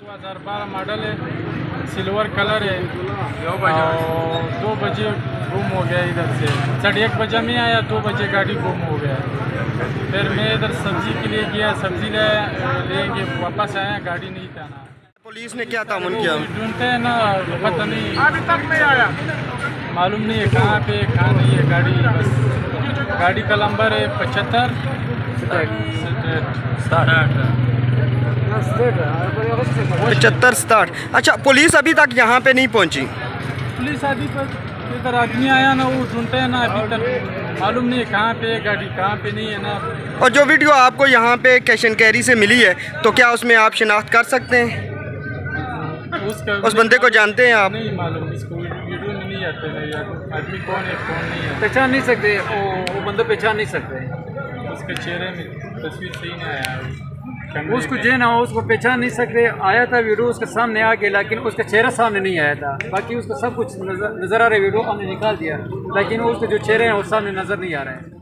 2012 model है, silver colour है। 2 बजे गुम हो गया इधर से, 1:30 बजे में आया, 2 बजे गाड़ी गुम हो गया। फिर मैं इधर सब्जी के लिए गया, सब्जी लेके वापस आया, गाड़ी नहीं था ना। पुलिस ने क्या तामुन किया? ढूंढते हैं ना, पता नहीं, अभी तक नहीं आया, मालूम नहीं है कहाँ पे कहाँ नहीं है गाड़ी। बस गाड़ी का नंबर है 75 60। अच्छा, पुलिस अभी तक यहाँ पे नहीं पहुँची? पुलिस अभी पर इधर आदमी आया ना, वो ढूंढते हैं ना, अभी तक मालूम नहीं है कहाँ पे गाड़ी, कहाँ पे नहीं है ना। और जो वीडियो आपको यहाँ पे कैश एंड कैरी से मिली है, तो क्या उसमें आप शिनाख्त कर सकते हैं? उस बंदे को जानते हैं आप? नहीं मालूम, इसको वीडियो में नहीं आते हैं, आदमी कौन है कौन नहीं है, पहचान नहीं सकते, वो बंदे पहचान नहीं सकते, उसके चेहरे में तस्वीर सही नहीं आया। उसको जो ना उसको पहचान नहीं सकते। आया था वीडियो उसके सामने आ गया, लेकिन उसका चेहरा सामने नहीं आया था। बाकी उसको सब कुछ नज़र आ रहा है, वीडियो हमने निकाल दिया, लेकिन उसके जो चेहरे हैं वो सामने नज़र नहीं आ रहे हैं।